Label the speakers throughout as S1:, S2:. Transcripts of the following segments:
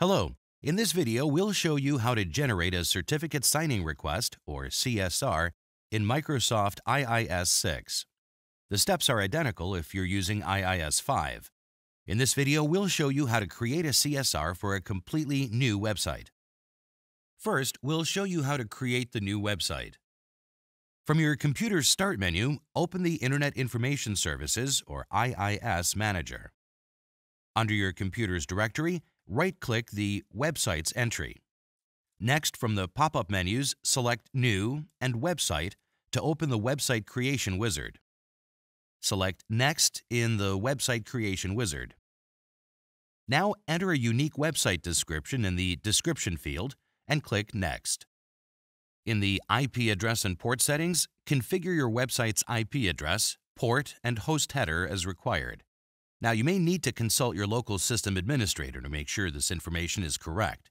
S1: Hello. In this video, we'll show you how to generate a certificate signing request, or CSR, in Microsoft IIS 6. The steps are identical if you're using IIS 5. In this video, we'll show you how to create a CSR for a completely new website. First, we'll show you how to create the new website. From your computer's Start menu, open the Internet Information Services, or IIS Manager. Under your computer's directory, right-click the Websites entry. Next, from the pop-up menus, select New and Website to open the Website Creation Wizard. Select Next in the Website Creation Wizard. Now enter a unique website description in the Description field and click Next. In the IP address and port settings, configure your website's IP address, port, and host header as required. Now, you may need to consult your local system administrator to make sure this information is correct.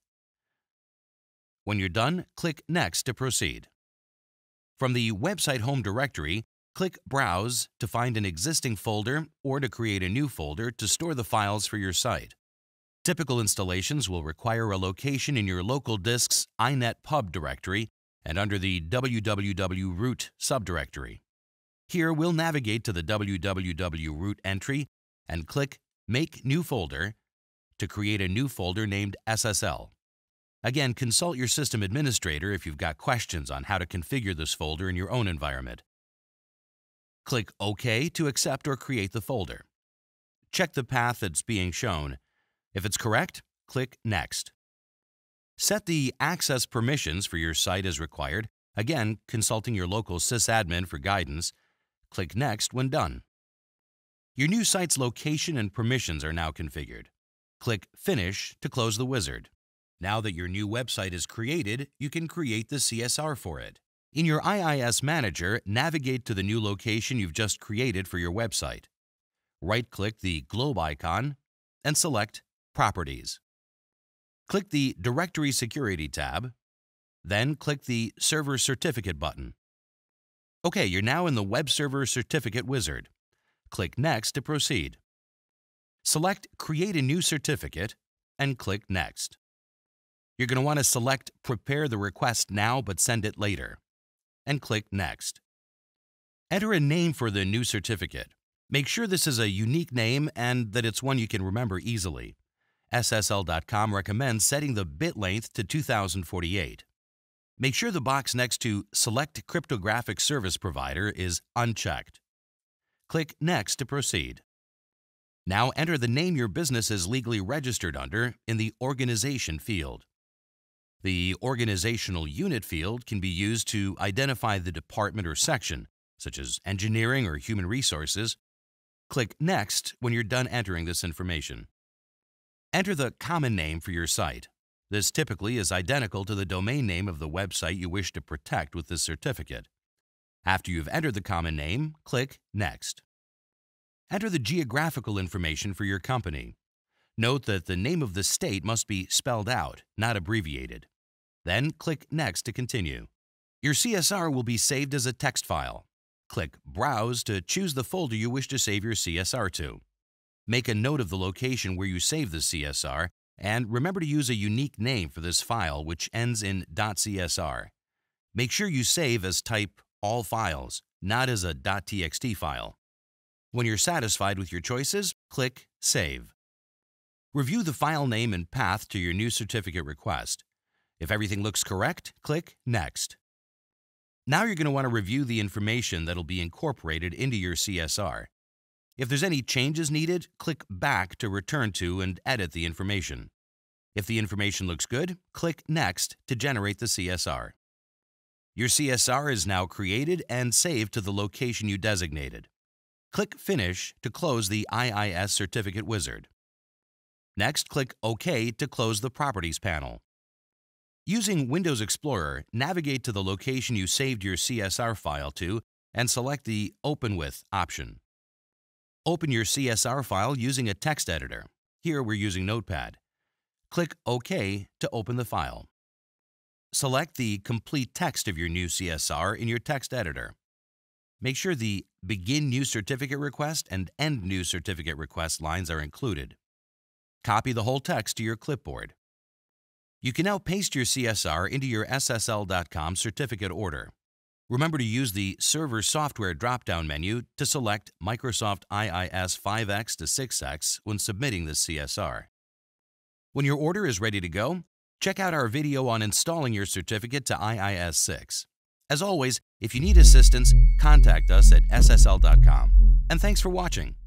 S1: When you're done, click Next to proceed. From the website home directory, click Browse to find an existing folder or to create a new folder to store the files for your site. Typical installations will require a location in your local disk's inet pub directory and under the www root subdirectory. Here, we'll navigate to the www root entry and click Make New Folder to create a new folder named SSL. Again, consult your system administrator if you've got questions on how to configure this folder in your own environment. Click OK to accept or create the folder. Check the path that's being shown. If it's correct, click Next. Set the access permissions for your site as required, again, consulting your local sysadmin for guidance. Click Next when done. Your new site's location and permissions are now configured. Click Finish to close the wizard. Now that your new website is created, you can create the CSR for it. In your IIS Manager, navigate to the new location you've just created for your website. Right-click the globe icon and select Properties. Click the Directory Security tab, then click the Server Certificate button. OK, you're now in the Web Server Certificate wizard. Click Next to proceed. Select Create a New Certificate and click Next. You're going to want to select Prepare the request now but send it later and click Next. Enter a name for the new certificate. Make sure this is a unique name and that it's one you can remember easily. SSL.com recommends setting the bit length to 2048. Make sure the box next to Select Cryptographic Service Provider is unchecked. Click Next to proceed. Now enter the name your business is legally registered under in the Organization field. The Organizational Unit field can be used to identify the department or section, such as Engineering or Human Resources. Click Next when you're done entering this information. Enter the common name for your site. This typically is identical to the domain name of the website you wish to protect with this certificate. After you've entered the common name, click Next. Enter the geographical information for your company. Note that the name of the state must be spelled out, not abbreviated. Then click Next to continue. Your CSR will be saved as a text file. Click Browse to choose the folder you wish to save your CSR to. Make a note of the location where you save the CSR, and remember to use a unique name for this file which ends in .csr. Make sure you save as type All Files, not as a .txt file. When you're satisfied with your choices, click Save. Review the file name and path to your new certificate request. If everything looks correct, click Next. Now you're going to want to review the information that'll be incorporated into your CSR. If there's any changes needed, click Back to return to and edit the information. If the information looks good, click Next to generate the CSR. Your CSR is now created and saved to the location you designated. Click Finish to close the IIS Certificate wizard. Next, click OK to close the Properties panel. Using Windows Explorer, navigate to the location you saved your CSR file to and select the Open With option. Open your CSR file using a text editor. Here we're using Notepad. Click OK to open the file. Select the complete text of your new CSR in your text editor. Make sure the Begin New Certificate Request and End New Certificate Request lines are included. Copy the whole text to your clipboard. You can now paste your CSR into your SSL.com certificate order. Remember to use the Server Software drop-down menu to select Microsoft IIS 5X to 6X when submitting the CSR. When your order is ready to go, check out our video on installing your certificate to IIS 6. As always, if you need assistance, contact us at SSL.com. And thanks for watching.